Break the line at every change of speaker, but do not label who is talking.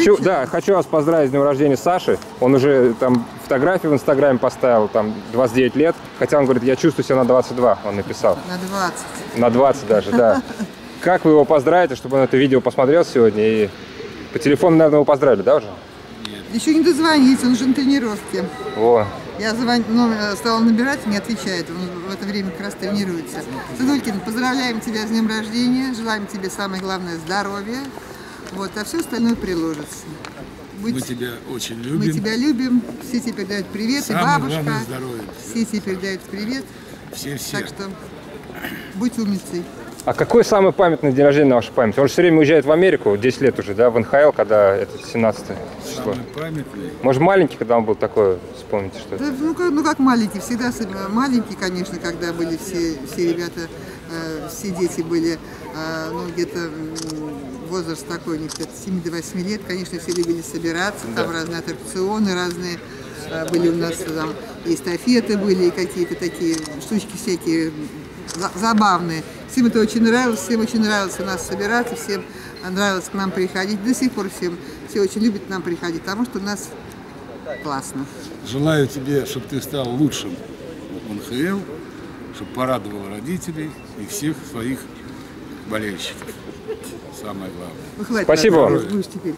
Хочу вас поздравить с днем рождения Саши. Он уже там фотографию в Инстаграме поставил, там 29 лет. Хотя он говорит, я чувствую себя на 22, он написал.
На 20.
На 20 даже, да. Как вы его поздравите, чтобы он это видео посмотрел сегодня? И по телефону, наверное, его поздравили, да, уже?
Еще не дозвонить, он уже на тренировке.
О.
Я стала набирать, не отвечает, он в это время как раз тренируется. Сынулькин, поздравляем тебя с днем рождения, желаем тебе самое главное здоровья, вот, а все остальное приложится.
Мы тебя очень любим.
Мы тебя любим, все тебе передают привет,
Самое
и бабушка,
главное здоровье.
все тебе передают привет.
Все.
Так что будь умницей.
А какой самый памятный день рождения на вашей памяти? Он же все время уезжает в Америку, 10 лет уже, да, в НХЛ, когда это 17-е число.
Самый памятный.
Может, маленький, когда он был такой, вспомните что-то?
Да, ну как маленький, всегда маленький, конечно, когда были все ребята, все дети были, где-то возраст такой, у них от 7 до 8 лет, конечно, все любили собираться, там разные аттракционы, разные были у нас, там и эстафеты были, и какие-то такие штучки всякие забавные. Всем это очень нравилось, всем очень нравилось у нас собираться, всем нравилось к нам приходить. До сих пор все очень любят к нам приходить, потому что у нас классно.
Желаю тебе, чтобы ты стал лучшим в НХЛ, чтобы порадовал родителей и всех своих болельщиков. Самое главное.
Спасибо вам.